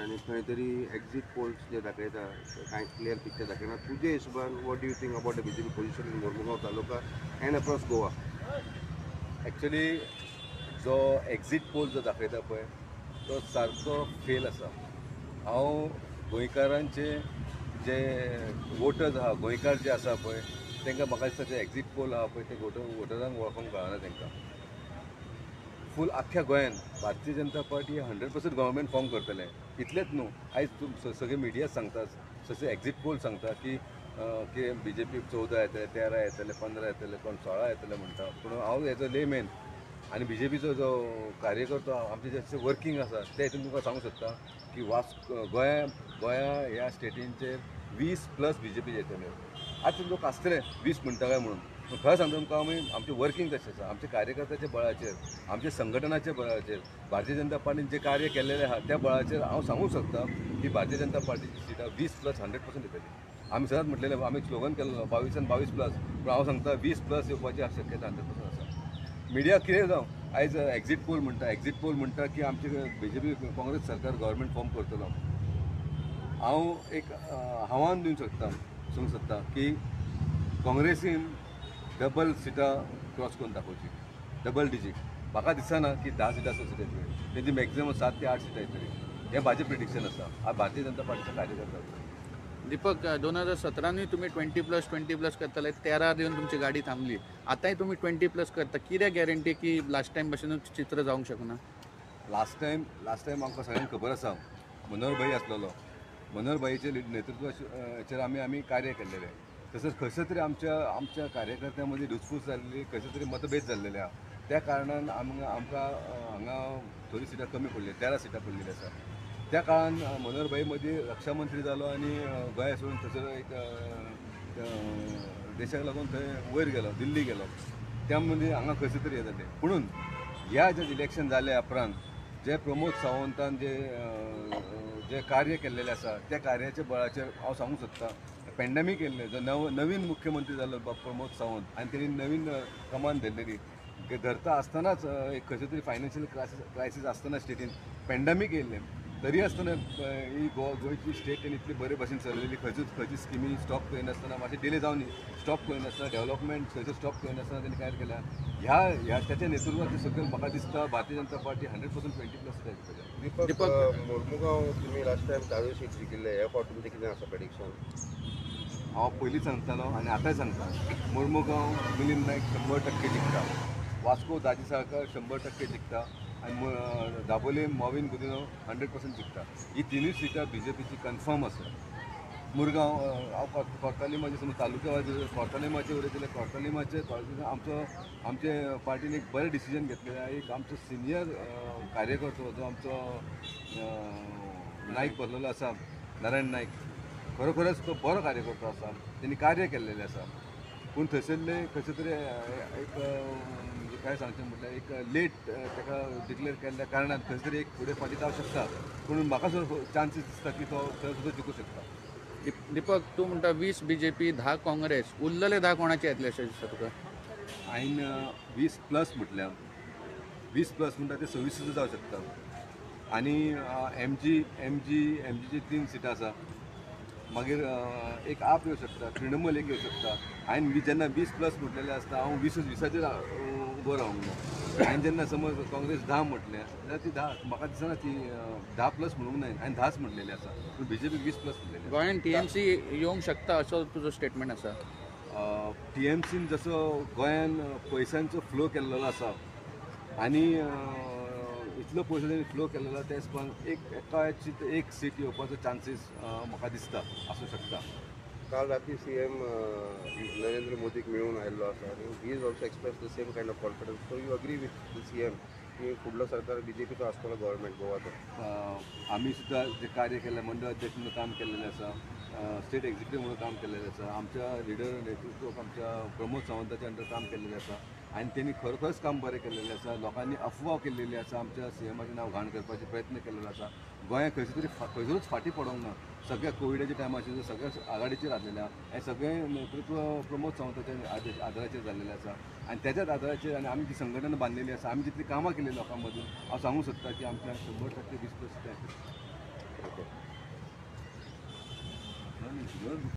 आनी खंय तरी एक्झिट पोल्स जे दाखयता कांय क्लियर पिक्चर दाखयना. तुजे हिशोबान what do you think about the BJP position in Mormugao taluka and across Goa? Actually जो एक्झिट पोल जो दाखयता पळय तो सारको फेल आसा. हांव गोंयकारांचे जे वोटर्स आहा, गोंयकार जे आसा पळय तांकां म्हाका दिसता जे एक्झिट पोल आहा पळय ते वोटरांक वळखूंक कळना तांकां. फूल आख्ख्या गोंयान Bharatiya Janata party 100% government form करतले. इतलेंच न्हू, आयज सगळे मिडिया सांगता, जसे एक्झिट पोल सांगता की BJP 14 येतले, 13 येतले, 15 येतले, कोण 16 येतले म्हणटा. पूण हांव एज अ लेमॅन आनी BJPचो जो कार्यकर्तो आमचे जे वर्किंग आसा ते हितून तुमकां सांगूंक सोदता की गोंया ह्या स्टेटींचेर 20+ BJP येतले. आज लोक आसतले 20 म्हणटा काय म्हणून, पूण खरें सांगता तुमकां आमचें वर्किंग तशें आसा. आमच्या कार्यकर्त्याच्या बळाचेर, आमच्या संघटनाच्या बळाचेर, भारतीय जनता पार्टीन जे कार्य केलेलें आहा त्या बळाचेर हांव सांगूंक सोदता की भारतीय जनता पार्टीची सिटां 20+ 100% येतली. आमी सदांच म्हटलेलें, आमी स्लोगन केल्लो 22+, पूण हांव सांगता 20+ येवपाची शक्यता 100% आसा. मिडिया कितें जावं, आयज एक्झिट पोल म्हणटा की आमचे BJP काँग्रेस सरकार गव्हर्मेंट फॉर्म करतलो. हांव एक आव्हान दिवंक सोदता की काँग्रेसीन डबल सिटां क्रॉस करून दाखोवची, डबल डिजीट. म्हाका दिसना की 10 सिटां सुद्दां येतली, तेंची मॅक्झिमम 7 ते 8 सिटां येतली. हें म्हाजें प्रिडिक्शन आसा. हांव भारतीय जनता पार्टीचो कार्यकर्ता. दीपक, 2017 तुम्ही 20+ करताले, 13 येवन तुमची गाडी थांबली. आतांय तुम्ही 20+ करता. कितें गॅरंटी की लास्ट टायम भशेनूच चित्र जावंक शकना? लास्ट टायम आमकां सगळ्यांक खबर आसा, मनोहर भाई आसलेलो. मनोहर भाईच्या नेतृत्वाचेर आमी कार्य केल्लेलें. तसंच खंयसर तरी आमच्या कार्यकर्त्यां मदीं धुसफूस जाल्ली, खंयसर तरी मतभेद जाल्लेले आहा. त्या कारणान आमकां हांगा थोडी सिटां कमी पडली, 13 सिटां पडलेली आसा. त्या काळान मनोहर भाई मदीं रक्षा मंत्री जालो आनी गोंया सोडून थंयसर एक देशाक लागून थंय वयर गेलो, दिल्ली गेलो. त्या मदीं हांगा खंयसर तरी हें जालें. पुणून ह्या जे इलेक्शन जाले उपरांत जे प्रमोद सावंतान जे कार्य केल्लेलें आसा त्या कार्याच्या बळाचेर हांव सांगूंक सोदता, पॅन्डेमीक येयल्लें, जो नवीन मुख्यमंत्री जालो प्रमोद सावंत, आनी तेणी नवीन कमान धरलेली. धरता आसतनाच एक खंयचो तरी फायनान्शियल क्रायसीस आसतना स्टेटीन पॅन्डेमीक येयल्लें, तरी आसतना ही गोंयची स्टेट तेणी इतली बरे भाशेन चलयली. खंयची स्किमी स्टॉप करिनासतना, मातशें डिले जावन स्टॉप करिनासतना, डेव्हलपमेंट खंयचो स्टॉप करिनासतना तेणी काय केल्या. ह्या त्याच्या नेतृत्वात सकयल म्हाका दिसता भारतीय जनता पार्टी 100% 20+ सिटां येतली. दीपक, मोरमुगांव तुमी लास्ट टायम 10 सीट जिखिल्ले, ह्या फावट तुमचें कितें आसा प्रेडिक्शन? हांव पयलीं सांगतालो आनी आतांय सांगता, मोरमुगांव मिलिंद नायक 100% जिखता. वास्को दाजीसाळकर 100% जिखता. आनी दाबोले मॉविन गुदिनो 100% जिखता. ही तिनूय सिटां BJPची कन्फर्म आसा. मुरगांव हांव कोर्तालीमाचे समज तालुक्या कोर्तालीमाचे उलयत जाल्यार कोर्तालीमाचे आमचे पार्टीन एक बरें डिसिजन घेतलें. एक आमचो सिनियर कार्यकर्तो जो आमचो नायक बसलेलो आसा, नारायण नायक, खरोखरच तो बरो कार्यकर्तो आसा. तेणी कार्य केल्लेलें आसा. पूण थंयसरले खंयचे तरी एक काय सांगचें म्हटल्यार एक लेट ताका डिक्लेअर केल्ल्या कारणान खंयचे तरी एक फुडें फाटीं जावंक शकता. पूण म्हाका चान्सीस दिसता की तो थंय सुद्दां जिखूंक शकता. दीपक, तूं म्हणटा 20 BJP, 10 काँग्रेस, उरलेले 10 कोणाचे येतले अशें दिसता तुका? हांवें 20+ म्हटल्यार 20+ म्हणटा ते 26 सुद्दां जावंक शकता. आनी MGची 3 सिटां आसा. मागीर एक आप येवंक शकता, तृणमूल एक येवंक शकता. हांवें जेन्ना 20+ म्हटलेलें आसता हांव 20चेर उबो रावंक ना. हांवें जेन्ना समज काँग्रेस 10 म्हटलें जाल्यार ती 10 म्हाका दिसना ती 10+ म्हणूंक ना. हांवें 10च म्हटलेलें आसा. पूण BJP 20+ म्हटलेलें. गोंयान TMC येवंक शकता असो तुजो स्टेटमेंट आसा? TMCन जसो गोंयान पयशांचो फ्लो केल्लो आसा आनी इतलो पयसो तेणी फ्लो केल्लो त्या हिसपान एक सीट येवपाचो चान्सीस म्हाका दिसता आसूं शकता. काल राती CM नरेंद्र मोदीक मेळून आयिल्लो आसा आनी he is also express the same kind of confidence. So you agree with the CM की फुडलो सरकार BJPचो आसतलो गव्हर्मेंट गोवाचो? आमी सुद्दां जे कार्य केलें, मंडळ अध्यक्ष म्हणून काम केल्लेलें आसा, स्टेट एक्झिक्युटीव म्हणून काम केल्लेलें आसा, आमच्या लिडर नेतृत्वाक आमच्या प्रमोद सावंताच्या अंडर काम केल्लेलें आसा. आनी तेणी खरोखरच काम बरें केल्लेलें आसा. लोकांनी अफवा केल्लेली आसा, आमच्या CMाचें नांव घाण करपाचे प्रयत्न केल्लेलो आसा. गोंया खंयसरूच फाटीं पडोंक ना. सगळ्या कोविडाच्या टायमाचेर सगळ्या आघाडीचेर आसलेले आहा. हें सगळें नेतृत्व प्रमोद सावंताच्या आदाराचेर जाल्लेलें आसा. आनी त्याच्याच आदाराचेर आनी आमी जी संघटना बांदलेली आसा, आमी जितली कामां केली लोकां मदीं, हांव सांगूंक सोदता की आमच्या 100% 20+ सिटां येतली. म्हणून